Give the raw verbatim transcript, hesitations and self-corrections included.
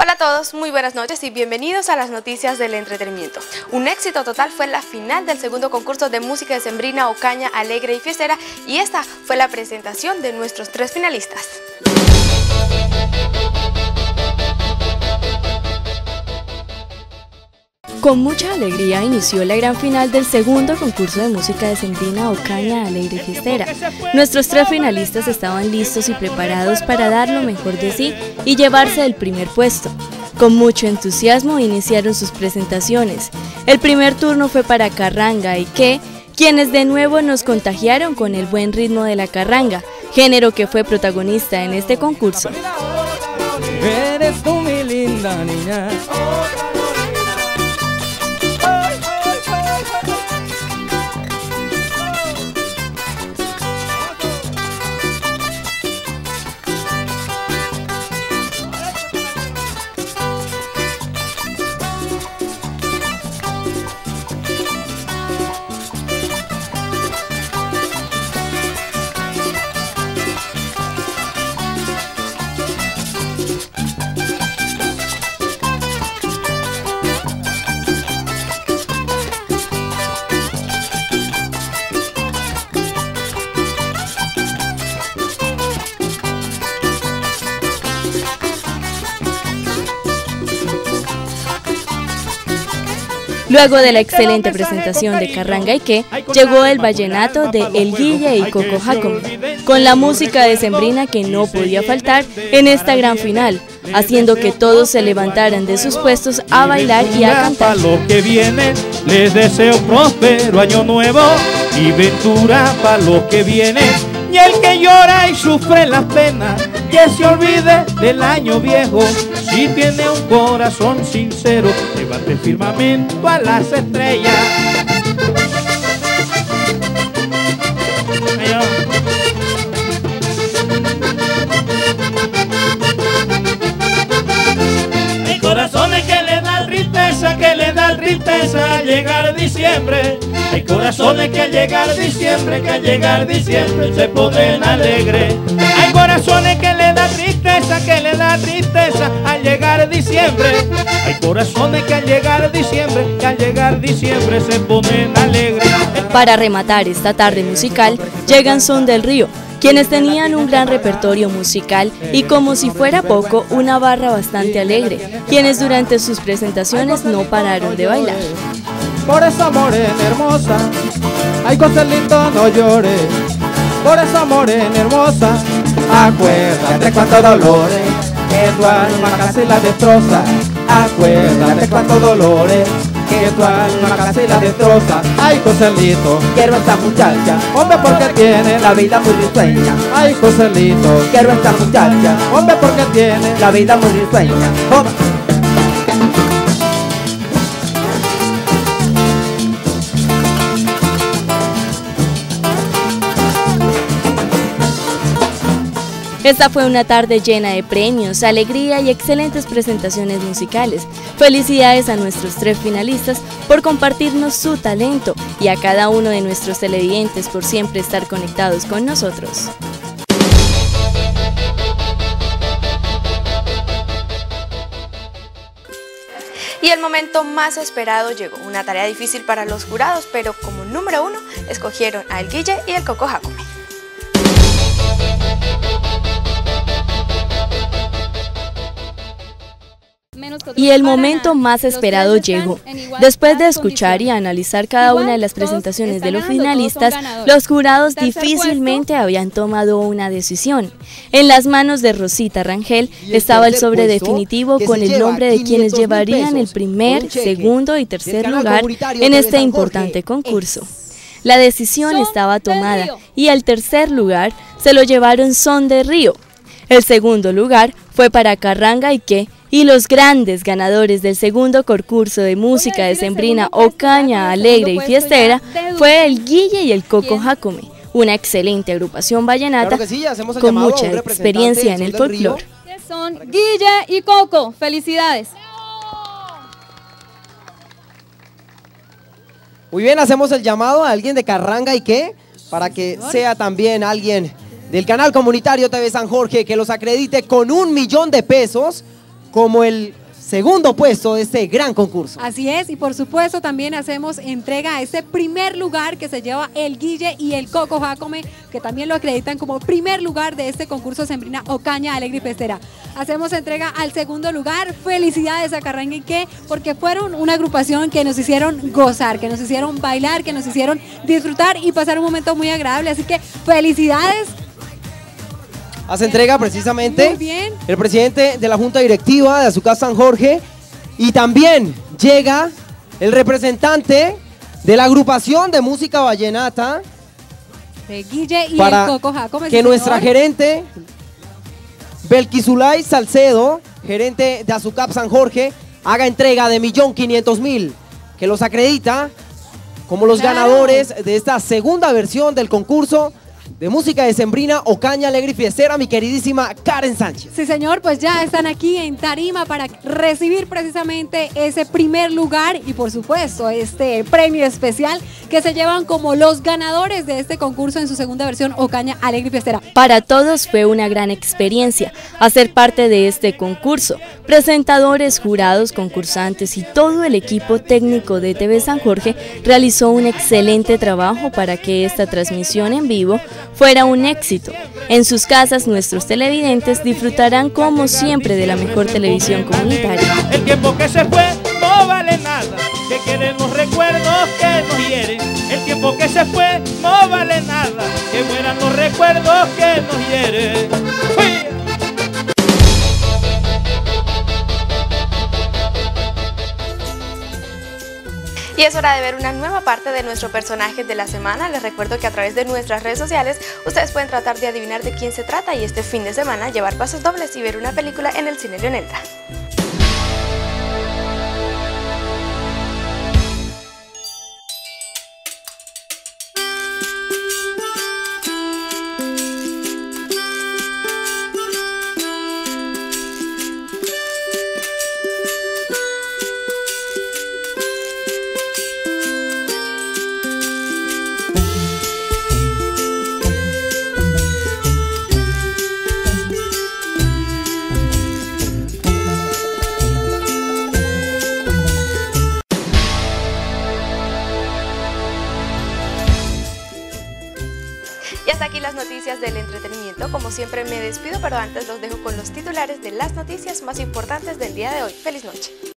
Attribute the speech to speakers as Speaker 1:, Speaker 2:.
Speaker 1: Hola a todos, muy buenas noches y bienvenidos a las noticias del entretenimiento. Un éxito total fue la final del segundo concurso de música decembrina Ocaña Alegre y Fiestera, y esta fue la presentación de nuestros tres finalistas. Con mucha alegría inició la gran final del segundo concurso de música decembrina Ocaña Alegre y Fiestera. Nuestros tres finalistas estaban listos y preparados para dar lo mejor de sí y llevarse el primer puesto. Con mucho entusiasmo iniciaron sus presentaciones. El primer turno fue para Carranga y Que, quienes de nuevo nos contagiaron con el buen ritmo de la carranga, género que fue protagonista en este concurso.
Speaker 2: Eres tú mi linda niña.
Speaker 1: Luego de la excelente presentación de Carranga y Que, llegó el vallenato de El Guille y Coco Jacome, con la música decembrina que no podía faltar en esta gran final, haciendo que todos se levantaran de sus puestos a bailar y a cantar.
Speaker 2: Para lo que viene, les deseo próspero año nuevo y ventura para lo que viene. Y el que llora y sufre las penas, que se olvide del año viejo. Si tiene un corazón sincero, levante el firmamento a las estrellas. Hay corazones que le dan tristeza, que le dan tristeza al llegar diciembre. Hay corazones que al llegar diciembre, que al llegar diciembre se ponen alegres. Hay corazones que le da tristeza, que le da tristeza al llegar diciembre. Hay corazones que al llegar diciembre, que al llegar diciembre se ponen alegres.
Speaker 1: Para rematar esta tarde musical, llegan Son del Río, quienes tenían un gran repertorio musical y, como si fuera poco, una barra bastante alegre, quienes durante sus presentaciones no pararon de bailar.
Speaker 2: Por esa morena hermosa, ay Joselito no llores. Por esa morena hermosa, acuérdate cuántos dolores que tu alma casi la destroza. Acuérdate cuántos dolores que tu alma casi la destroza. Ay Joselito, quiero esta muchacha, hombre porque tiene la vida muy risueña. Ay Joselito, quiero esta muchacha, hombre porque tiene la vida muy risueña. Hombre.
Speaker 1: Esta fue una tarde llena de premios, alegría y excelentes presentaciones musicales. Felicidades a nuestros tres finalistas por compartirnos su talento y a cada uno de nuestros televidentes por siempre estar conectados con nosotros. Y el momento más esperado llegó, una tarea difícil para los jurados, pero como número uno escogieron a El Guille y el Coco Jacome. Y el momento más esperado llegó. Después de escuchar y analizar cada una de las presentaciones de los finalistas, los jurados difícilmente habían tomado una decisión. En las manos de Rosita Rangel estaba el sobre definitivo con el nombre de quienes llevarían el primer, segundo y tercer lugar en este importante concurso. La decisión estaba tomada y el tercer lugar se lo llevaron Son de Río. El segundo lugar fue para Carranga y Que, y los grandes ganadores del segundo concurso de música decembrina Ocaña Alegre y Fiestera fue El Guille y el Coco Jacome, una excelente agrupación vallenata claro sí, con mucha experiencia en el folclore.
Speaker 3: Son Guille y Coco, felicidades.
Speaker 4: Muy bien, hacemos el llamado a alguien de Carranga y Que, para que sea también alguien del canal comunitario T V San Jorge que los acredite con un millón de pesos como el segundo puesto de este gran concurso.
Speaker 5: Así es, y por supuesto también hacemos entrega a ese primer lugar que se lleva el Guille y el Coco Jacome, que también lo acreditan como primer lugar de este concurso Sembrina Ocaña Alegre y Fiestera. Hacemos entrega al segundo lugar, felicidades a Carranga y Qué, porque fueron una agrupación que nos hicieron gozar, que nos hicieron bailar, que nos hicieron disfrutar y pasar un momento muy agradable, así que felicidades.
Speaker 4: Hace entrega precisamente
Speaker 5: Muy bien.
Speaker 4: el presidente de la Junta Directiva de Azúcar San Jorge y también llega el representante de la agrupación de música vallenata
Speaker 5: De Guille y
Speaker 4: para
Speaker 5: el Coco Jacome.
Speaker 4: que
Speaker 5: sí,
Speaker 4: nuestra
Speaker 5: señor.
Speaker 4: gerente Belkisulay Salcedo, gerente de Azucap San Jorge, haga entrega de millón quinientos mil, que los acredita como los
Speaker 5: Claro.
Speaker 4: ganadores de esta segunda versión del concurso de música decembrina Ocaña Alegre y Fiestera, mi queridísima Karen Sánchez.
Speaker 5: Sí, señor, pues ya están aquí en tarima para recibir precisamente ese primer lugar y por supuesto este premio especial que se llevan como los ganadores de este concurso en su segunda versión Ocaña Alegre y Fiestera.
Speaker 1: Para todos fue una gran experiencia hacer parte de este concurso. Presentadores, jurados, concursantes y todo el equipo técnico de T V San Jorge realizó un excelente trabajo para que esta transmisión en vivo fuera un éxito. En sus casas nuestros televidentes disfrutarán como siempre de la mejor televisión comunitaria.
Speaker 6: El tiempo que se fue no vale nada, que queden los recuerdos que nos hieren. El tiempo que se fue no vale nada, que mueran los recuerdos que nos hieren. ¡Uy!
Speaker 7: Y es hora de ver una nueva parte de nuestro personaje de la semana. Les recuerdo que a través de nuestras redes sociales ustedes pueden tratar de adivinar de quién se trata y este fin de semana llevar pasos dobles y ver una película en el Cine Leonelda. Y hasta aquí las noticias del entretenimiento. Como siempre me despido, pero antes los dejo con los titulares de las noticias más importantes del día de hoy. ¡Feliz noche!